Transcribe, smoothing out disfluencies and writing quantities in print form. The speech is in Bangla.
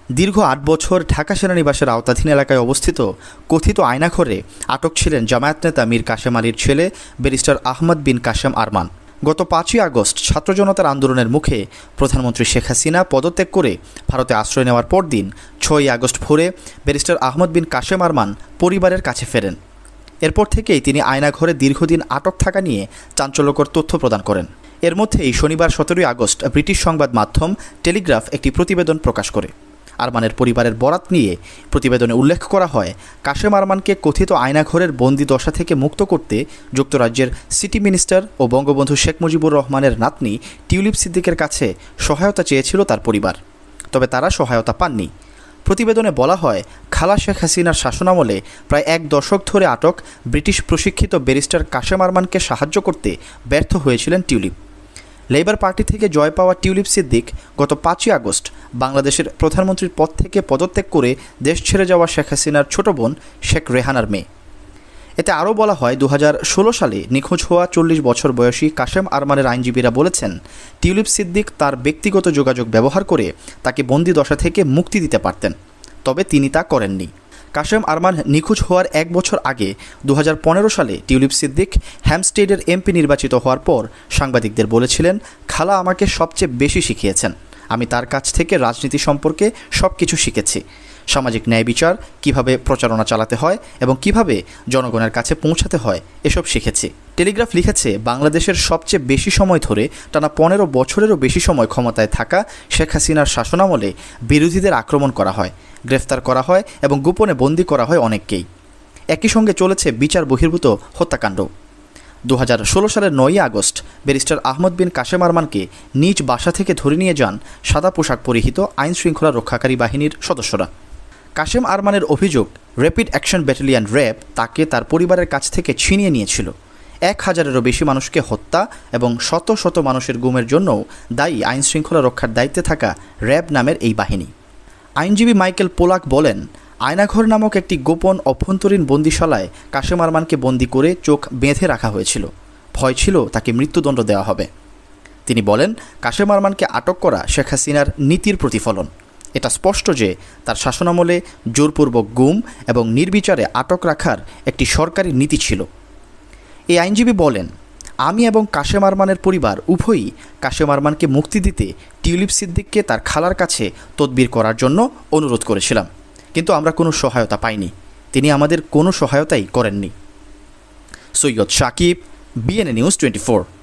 দীর্ঘ ৮ বছর ঢাকা সেনানিবাসের আওতাধীন এলাকায় অবস্থিত কথিত আয়নাঘরে আটক ছিলেন জামায়াত নেতা মীর কাশেম আলীর ছেলে ব্যারিস্টার আহমদ বিন কাশেম আরমান। গত ৫ই আগস্ট ছাত্র জনতার আন্দোলনের মুখে প্রধানমন্ত্রী শেখ হাসিনা পদত্যাগ করে ভারতে আশ্রয় নেওয়ার পরদিন ৬ই আগস্ট ভোরে ব্যারিস্টার আহমদ বিন কাশেম আরমান পরিবারের কাছে ফেরেন। এরপর থেকেই তিনি আয়নাঘরে দীর্ঘদিন আটক থাকা নিয়ে চাঞ্চল্যকর তথ্য প্রদান করেন। এর মধ্যেই শনিবার ১৭ই আগস্ট ব্রিটিশ সংবাদ মাধ্যম টেলিগ্রাফ একটি প্রতিবেদন প্রকাশ করে। আরমানের পরিবারের বরাত নিয়ে প্রতিবেদনে উল্লেখ করা হয়, কাশেম আরমানকে কথিত আয়নাঘরের বন্দি দশা থেকে মুক্ত করতে যুক্তরাজ্যের সিটি মিনিস্টার ও বঙ্গবন্ধু শেখ মুজিবুর রহমানের নাতনি টিউলিপ সিদ্দিকের কাছে সহায়তা চেয়েছিল তার পরিবার, তবে তারা সহায়তা পাননি। প্রতিবেদনে বলা হয়, খালা শেখ হাসিনার শাসনামলে প্রায় ১ দশক ধরে আটক ব্রিটিশ প্রশিক্ষিত ব্যারিস্টার কাশেম আরমানকে সাহায্য করতে ব্যর্থ হয়েছিলেন টিউলিপ। লেবার পার্টি থেকে জয় পাওয়া টিউলিপ সিদ্দিক গত ৫ই আগস্ট বাংলাদেশের প্রধানমন্ত্রীর পদ থেকে পদত্যাগ করে দেশ ছেড়ে যাওয়া শেখ হাসিনার ছোট বোন শেখ রেহানার মেয়ে। এতে আরও বলা হয়, ২০১৬ সালে নিখোঁজ হওয়া ৪০ বছর বয়সী কাশেম আরমানের আইনজীবীরা বলেছেন, টিউলিপ সিদ্দিক তার ব্যক্তিগত যোগাযোগ ব্যবহার করে তাকে বন্দি দশা থেকে মুক্তি দিতে পারতেন, তবে তিনি তা করেননি। কাশেম আরমান নিখোঁজ হওয়ার ১ বছর আগে ২০১৫ সালে টিউলিপ সিদ্দিক হ্যাম্পস্টেডের এমপি নির্বাচিত হওয়ার পর সাংবাদিকদের বলেছিলেন, খালা আমাকে সবচেয়ে বেশি শিখিয়েছেন, আমি তার কাছ থেকে রাজনীতি সম্পর্কে সব কিছু শিখেছি। সামাজিক ন্যায় বিচার, কিভাবে প্রচারণা চালাতে হয় এবং কিভাবে জনগণের কাছে পৌঁছাতে হয়, এসব শিখেছি। টেলিগ্রাফ লিখেছে, বাংলাদেশের সবচেয়ে বেশি সময় ধরে টানা ১৫ বছরেরও বেশি সময় ক্ষমতায় থাকা শেখ হাসিনার শাসনামলে বিরোধীদের আক্রমণ করা হয়, গ্রেফতার করা হয় এবং গোপনে বন্দী করা হয় অনেককেই। একই সঙ্গে চলেছে বিচার বহির্ভূত হত্যাকাণ্ড। ২০১৬ সালের ৯ই আগস্ট ব্যারিস্টার আহমদ বিন কাশেম আরমানকে নিজ বাসা থেকে ধরে নিয়ে যান সাদা পোশাক পরিহিত আইন শৃঙ্খলা রক্ষাকারী বাহিনীর সদস্যরা। কাশেম আরমানের অভিযোগ, র্যাপিড অ্যাকশন ব্যাটালিয়ন র্যাব তাকে তার পরিবারের কাছ থেকে ছিনিয়ে নিয়েছিল। ১,০০০-এরও বেশি মানুষকে হত্যা এবং শত শত মানুষের গুমের জন্যও দায়ী আইন শৃঙ্খলা রক্ষার দায়িত্বে থাকা র্যাব নামের এই বাহিনী। আইনজীবী মাইকেল পোলাক বলেন, আয়নাঘর নামক একটি গোপন অভ্যন্তরীণ বন্দিশালায় কাশেম আরমানকে বন্দি করে চোখ বেঁধে রাখা হয়েছিল। ভয় ছিল তাকে মৃত্যুদণ্ড দেওয়া হবে। তিনি বলেন, কাশেম আরমানকে আটক করা শেখ হাসিনার নীতির প্রতিফলন। এটা স্পষ্ট যে তার শাসনামলে জোরপূর্বক গুম এবং নির্বিচারে আটক রাখার একটি সরকারি নীতি ছিল। এই আইনজীবী বলেন, আমি এবং কাশেম আরমানের পরিবার উভয়ই কাশেম আরমানকে মুক্তি দিতে টিউলিপ সিদ্দিককে তার খালার কাছে তদবির করার জন্য অনুরোধ করেছিলাম, কিন্তু আমরা কোনো সহায়তা পাইনি। তিনি আমাদের কোনো সহায়তাই করেননি। Syed Sakib, BNA news 24।